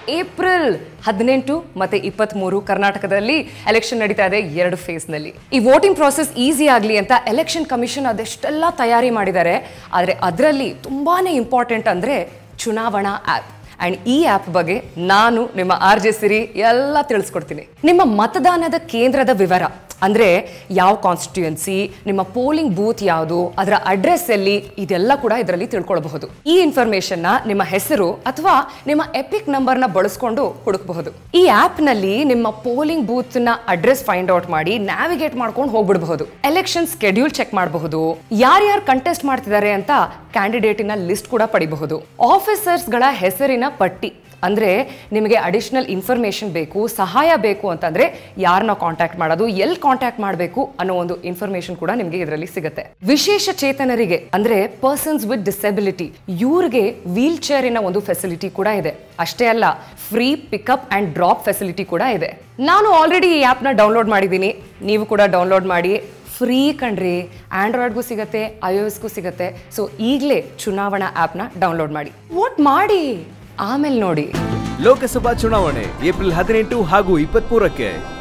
April 18 ಮತ್ತೆ 23 ಕರ್ನಾಟಕದಲ್ಲಿ election ನಡೀತಾ ಇದೆ 2 ಫೇಸ್ನಲ್ಲಿ. ಈ ವೋಟಿಂಗ್ ಪ್ರಾಸೆಸ್ ಈಸಿ ಆಗಲಿ ಅಂತ ಎಲೆಕ್ಷನ್ ಕಮಿಷನ್ ಅದೆಷ್ಟೆಲ್ಲ ತಯಾರಿ ಮಾಡಿದ್ದಾರೆ. ಆದರೆ ಅದರಲ್ಲಿ ತುಂಬಾನೇ ಇಂಪಾರ್ಟೆಂಟ್ ಅಂದರೆ ಚುನಾವಣಾ ಆ್ಯಪ್. ಆ್ಯಂಡ್ ಈ ಆ್ಯಪ್ ಬಗ್ಗೆ ನಾನು ನಿಮ್ಮ RJ ಸಿರಿ ಎಲ್ಲ ತಿಳಿಸ್ಕೊಡ್ತೀನಿ. ನಿಮ್ಮ ಮತದಾನದ ಕೇಂದ್ರದ ವಿವರ ಅಂದರೆ ಯಾವ ಕಾನ್ಸ್ಟಿಟ್ಯೂಯೆನ್ಸಿ, ನಿಮ್ಮ ಪೋಲಿಂಗ್ ಬೂತ್ ಯಾವುದು, ಅದರ ಅಡ್ರೆಸ್ ಎಲ್ಲಿ, ಇದೆಲ್ಲ ಕೂಡ ಇದರಲ್ಲಿ ತಿಳ್ಕೊಳ್ಬಹುದು. ಈ ಇನ್ಫಾರ್ಮೇಶನ್ನ ನಿಮ್ಮ ಹೆಸರು ಅಥವಾ ನಿಮ್ಮ ಎಪಿಕ್ ನಂಬರ್ನ ಬಳಸ್ಕೊಂಡು ಹುಡುಕಬಹುದು. ಈ ಆ್ಯಪ್ನಲ್ಲಿ ನಿಮ್ಮ ಪೋಲಿಂಗ್ ಬೂತ್ನ ಅಡ್ರೆಸ್ ಫೈಂಡ್ ಔಟ್ ಮಾಡಿ ನ್ಯಾವಿಗೇಟ್ ಮಾಡ್ಕೊಂಡು ಹೋಗ್ಬಿಡಬಹುದು. ಎಲೆಕ್ಷನ್ ಸ್ಕೆಡ್ಯೂಲ್ ಚೆಕ್ ಮಾಡಬಹುದು. ಯಾರ್ಯಾರು ಕಂಟೆಸ್ಟ್ ಮಾಡ್ತಿದ್ದಾರೆ ಅಂತ ಕ್ಯಾಂಡಿಡೇಟಿನ ಲಿಸ್ಟ್ ಕೂಡ ಪಡಿಬಹುದು. ಆಫೀಸರ್ಸ್ಗಳ ಹೆಸರಿನ ಪಟ್ಟಿ ಅಂದರೆ ನಿಮಗೆ ಅಡಿಷನಲ್ ಇನ್ಫಾರ್ಮೇಷನ್ ಬೇಕು, ಸಹಾಯ ಬೇಕು ಅಂತಂದರೆ ಯಾರನ್ನ ಕಾಂಟ್ಯಾಕ್ಟ್ ಮಾಡೋದು, ಎಲ್ಲಿ ಕಾಂಟ್ಯಾಕ್ಟ್ ಮಾಡಬೇಕು ಅನ್ನೋ ಒಂದು ಇನ್ಫಾರ್ಮೇಷನ್ ಕೂಡ ನಿಮಗೆ ಇದರಲ್ಲಿ ಸಿಗುತ್ತೆ. ವಿಶೇಷ ಚೇತನರಿಗೆ ಅಂದರೆ ಪರ್ಸನ್ಸ್ ವಿತ್ ಡಿಸೆಬಿಲಿಟಿ ಇವ್ರಿಗೆ ವೀಲ್ ಚೇರಿನ ಒಂದು ಫೆಸಿಲಿಟಿ ಕೂಡ ಇದೆ. ಅಷ್ಟೇ ಅಲ್ಲ, free pickup and drop facility ಕೂಡ ಇದೆ. ನಾನು ಆಲ್ರೆಡಿ ಈ ಆ್ಯಪ್ನ ಡೌನ್ಲೋಡ್ ಮಾಡಿದ್ದೀನಿ, ನೀವು ಕೂಡ ಡೌನ್ಲೋಡ್ ಮಾಡಿ. ಫ್ರೀ ಕಣ್ರಿ, ಆಂಡ್ರಾಯ್ಡ್ಗೂ ಸಿಗುತ್ತೆ, iOSಗೂ ಸಿಗುತ್ತೆ. ಸೊ ಈಗಲೇ ಚುನಾವಣಾ ಆ್ಯಪ್ನ ಡೌನ್ಲೋಡ್ ಮಾಡಿ, ವೋಟ್ ಮಾಡಿ, ಆಮೇಲೆ ನೋಡಿ. ಲೋಕಸಭಾ ಚುನಾವಣೆ ಏಪ್ರಿಲ್ 18 ಹಾಗೂ 23ಕ್ಕೆ